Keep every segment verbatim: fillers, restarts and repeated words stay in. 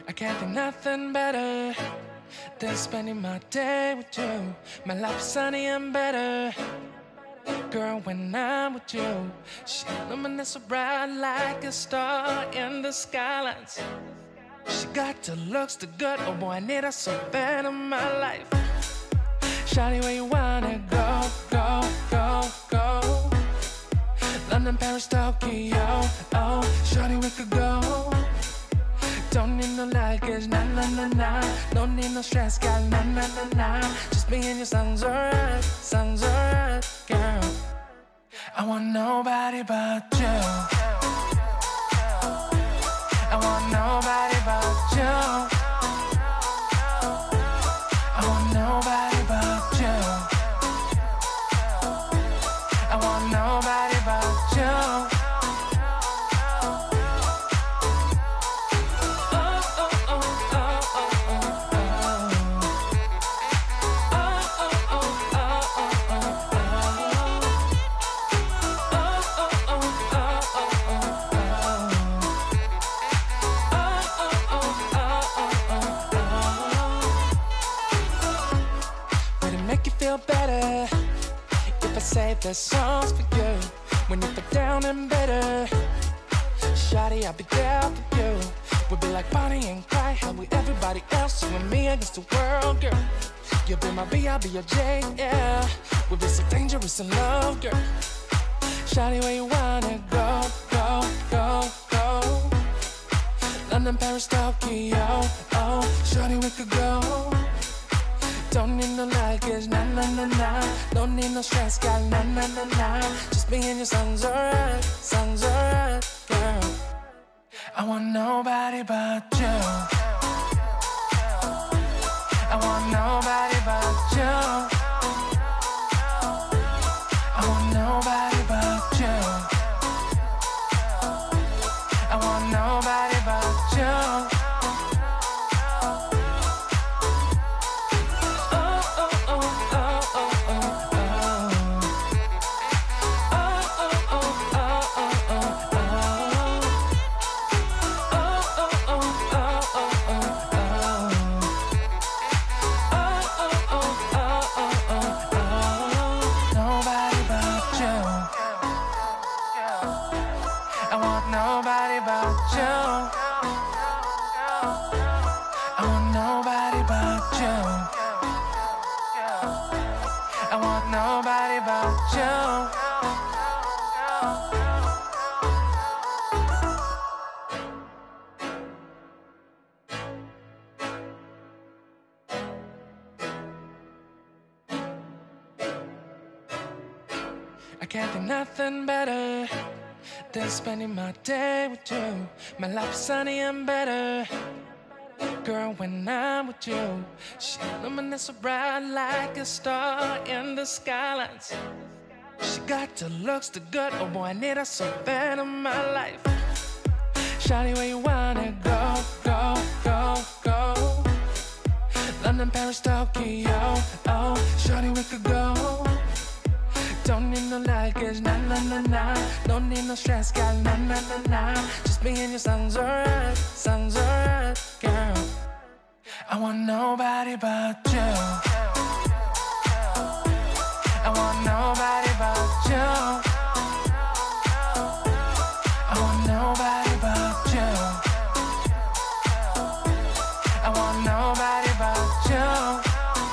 I can't think nothing better than spending my day with you. My life is sunny and better, girl, when I'm with you. She illuminates so bright like a star in the skylines. She got the looks, the good, oh boy, I need her so bad in my life. Shawty, where you wanna go, go, go, go? London, Paris, Tokyo, oh, shawty, we could go. Don't need no luggage, nah, nah, nah, nah. Don't need no stress, girl, nah, nah, nah, nah. Just me and you sounds alright, sounds alright, girl. I want nobody but you. I want nobody but you. I want nobody but you. I want nobody but you. Better if I save the songs for you when you feel down and bitter. Shawty, I'll be there for you. We'll be like Bonnie and Clyde, how we everybody else, you and me against the world, girl. You'll be my B, I'll be your J, yeah. We'll be so dangerous in love, girl. Shawty, where you wanna go, go, go, go? London, Paris, Tokyo, oh, shawty, we could go. Don't need no luggage, nah, nah, nah, nah. Don't need no stress, girl, nah, nah, nah, nah. Just me and you sounds alright, sounds alright, girl. I want nobody but you. I want nobody but you. I want nobody but you. I want nobody but you. I can't think nothing better than spending my day with you. My life is sunny and better, girl, when I'm with you. She illuminates so bright like a star in the skylines. She got the looks, the good, oh boy, I need her so bad in my life. Shawty, where you wanna go, go, go, go? London, Paris, Tokyo, oh, shawty, we could go. Don't need no luggage, nah, nah, nah, nah. Don't need no stress, girl, nah, nah, nah, nah. Just me and you sounds alright, sounds alright, girl. I want nobody but you. I want nobody but you. I want nobody but you. I want nobody but you.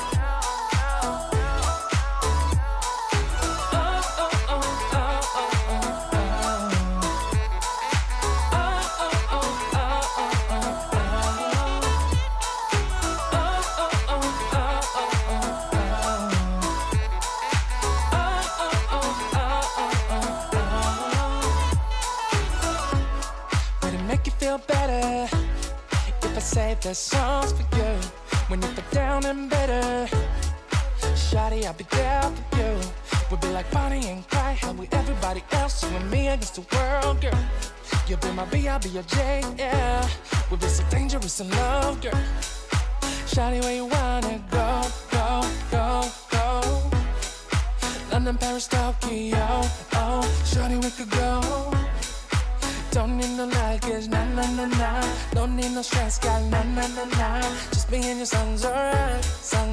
Better if I save the songs for you when you feel down and bitter. Shawty, I'll be there for you. We'll be like Bonnie and Clyde, how we everybody else, you and me against the world, girl. You'll be my B, I'll be your J, yeah. We'll be so dangerous in love, girl. Shawty, where you wanna go, go, go, go? London, Paris, Tokyo, oh, shawty, we could go. Don't need no luggage. selfish, nah, nah, nah, nah. Don't need no stress, gal, nah, nah, nah, nah. Just me and your son's alright, son's